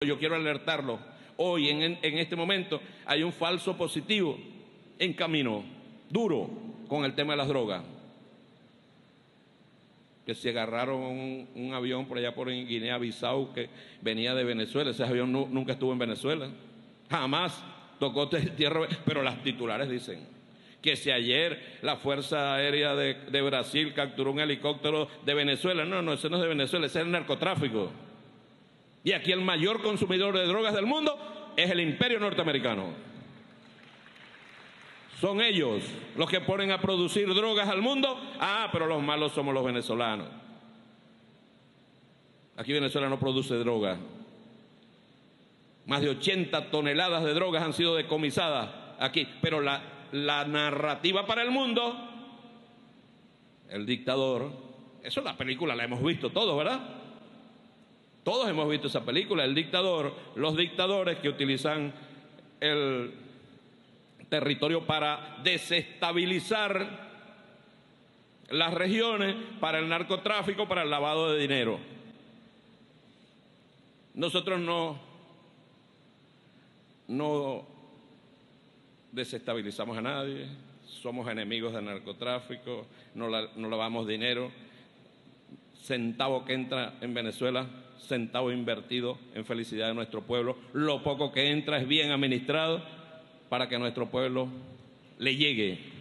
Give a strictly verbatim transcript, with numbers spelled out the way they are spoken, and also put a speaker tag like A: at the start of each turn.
A: yo quiero alertarlo. Hoy, en, en este momento, hay un falso positivo en camino, duro, con el tema de las drogas. Que se agarraron un, un avión por allá por Guinea-Bissau que venía de Venezuela. Ese avión no, nunca estuvo en Venezuela. Jamás tocó tierra. Pero las titulares dicen que si ayer la Fuerza Aérea de, de Brasil capturó un helicóptero de Venezuela. No, no, ese no es de Venezuela, ese es el narcotráfico. Y aquí el mayor consumidor de drogas del mundo es el imperio norteamericano. Son ellos los que ponen a producir drogas al mundo. Ah, pero los malos somos los venezolanos. Aquí Venezuela no produce droga. Más de ochenta toneladas de drogas han sido decomisadas aquí. Pero la, la narrativa para el mundo, el dictador, eso es la película, la hemos visto todos, ¿verdad? Todos hemos visto esa película, el dictador, los dictadores que utilizan el territorio para desestabilizar las regiones, para el narcotráfico, para el lavado de dinero. Nosotros no, no desestabilizamos a nadie, somos enemigos del narcotráfico, no, la, no lavamos dinero. Centavo que entra en Venezuela, centavo invertido en felicidad de nuestro pueblo. Lo poco que entra es bien administrado para que a nuestro pueblo le llegue